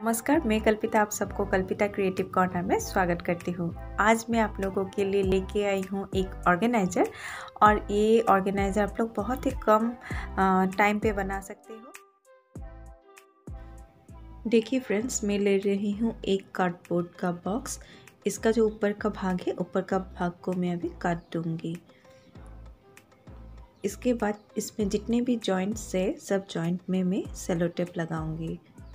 नमस्कार, मैं कल्पिता आप सबको कल्पिता क्रिएटिव कॉर्नर में स्वागत करती हूँ। आज मैं आप लोगों के लिए लेके आई हूँ एक ऑर्गेनाइज़र और ये ऑर्गेनाइज़र आप लोग बहुत ही कम टाइम पे बना सकते हो। देखिए फ्रेंड्स, मैं ले रही हूँ एक कार्डबोर्ड का बॉक्स। इसका जो ऊपर का भाग है, ऊपर का भाग को मैं अभी काट दूँगी। इसके बाद इसमें जितने भी जॉइंट्स है सब जॉइंट में मैं सेलो टेप लगाऊंगी।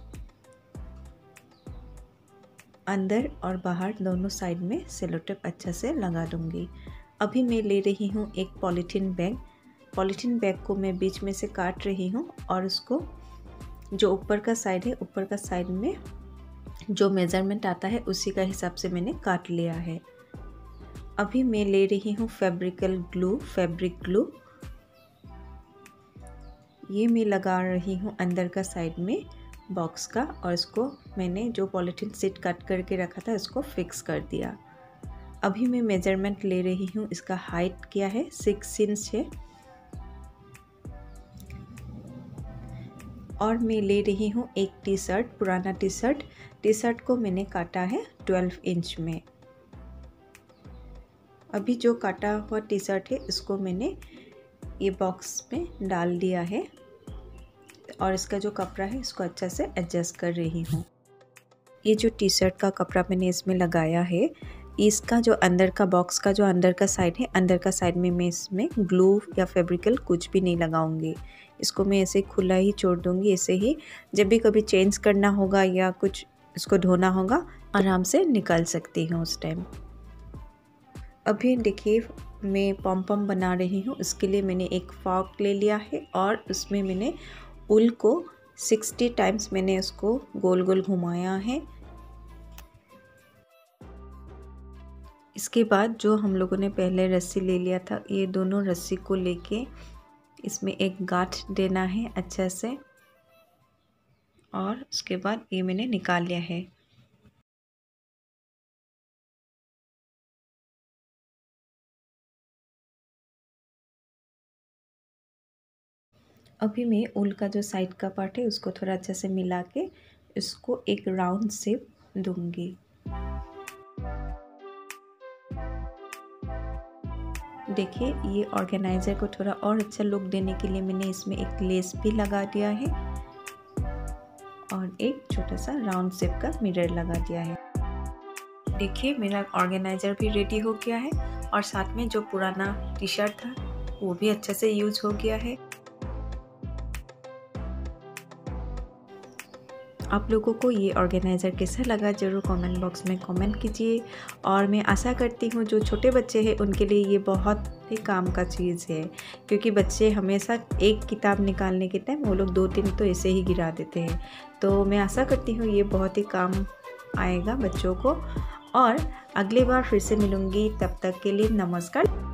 अंदर और बाहर दोनों साइड में सेलो टेप अच्छा से लगा दूंगी। अभी मैं ले रही हूँ एक पॉलीथीन बैग को मैं बीच में से काट रही हूँ और उसको जो ऊपर का साइड है, ऊपर का साइड में जो मेज़रमेंट आता है उसी का हिसाब से मैंने काट लिया है। अभी मैं ले रही हूँ फैब्रिक ग्लू। ये मैं लगा रही हूँ अंदर का साइड में बॉक्स का, और इसको मैंने जो पॉलीथीन शीट कट करके रखा था इसको फिक्स कर दिया। अभी मैं मेजरमेंट ले रही हूँ। इसका हाइट क्या है, 6 इंच है, और मैं ले रही हूँ एक टी शर्ट, पुराना टी शर्ट को मैंने काटा है 12 इंच में। अभी जो काटा हुआ टी शर्ट है इसको मैंने ये बॉक्स में डाल दिया है और इसका जो कपड़ा है इसको अच्छा से एडजस्ट कर रही हूँ। ये जो टी शर्ट का कपड़ा मैंने इसमें लगाया है, इसका जो अंदर का बॉक्स का जो अंदर का साइड है, अंदर का साइड में मैं इसमें ग्लू या फैब्रिकल कुछ भी नहीं लगाऊंगी। इसको मैं ऐसे खुला ही छोड़ दूंगी। ऐसे ही जब भी कभी चेंज करना होगा या कुछ इसको धोना होगा आराम से निकाल सकती हूँ उस टाइम। अभी देखिए मैं पॉम बना रही हूँ। इसके लिए मैंने एक फॉर्क ले लिया है और उसमें मैंने उल को 60 टाइम्स मैंने उसको गोल गोल घुमाया है। इसके बाद जो हम लोगों ने पहले रस्सी ले लिया था, ये दोनों रस्सी को लेके इसमें एक गांठ देना है अच्छा से, और उसके बाद ये मैंने निकाल लिया है। अभी मैं उल का जो साइड का पार्ट है उसको थोड़ा अच्छे से मिला के इसको एक राउंड शेप दूंगी। देखिए ये ऑर्गेनाइज़र को थोड़ा और अच्छा लुक देने के लिए मैंने इसमें एक लेस भी लगा दिया है और एक छोटा सा राउंड शेप का मिरर लगा दिया है। देखिए मेरा ऑर्गेनाइज़र भी रेडी हो गया है और साथ में जो पुराना टी शर्ट था वो भी अच्छे से यूज हो गया है। आप लोगों को ये ऑर्गेनाइज़र कैसा लगा ज़रूर कमेंट बॉक्स में कमेंट कीजिए, और मैं आशा करती हूँ जो छोटे बच्चे हैं उनके लिए ये बहुत ही काम का चीज़ है, क्योंकि बच्चे हमेशा एक किताब निकालने के टाइम वो लोग 2-3 तो ऐसे ही गिरा देते हैं। तो मैं आशा करती हूँ ये बहुत ही काम आएगा बच्चों को। और अगली बार फिर से मिलूँगी, तब तक के लिए नमस्कार।